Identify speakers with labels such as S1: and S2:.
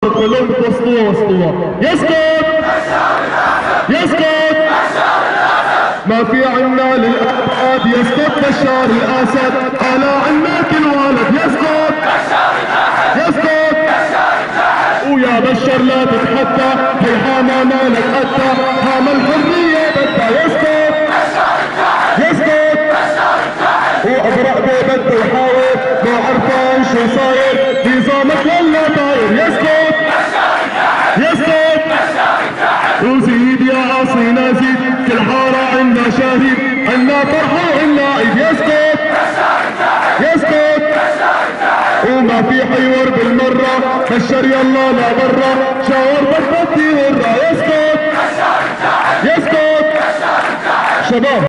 S1: قلوب اسطوة يسكت يسكت ما في عنا للأبعاد يسكت بشار الأسد على عنك الولد يسكت يسكت ويا بشر لا تتحدى هي حامى مالك أدى حامى الحرية بدها يسكت يسكت وأبرأ بده يحاول ما عرفان شو صاير نظامك ولا طاير يسكت يسكت وزيد يا عاصينا زيد كل حارة عنا شاهد عنا فرحة النائب يسكت يسكت وما في حيور بالمرة بشر يلا لا برا شاور بدك يورا يسكت يسكت شباب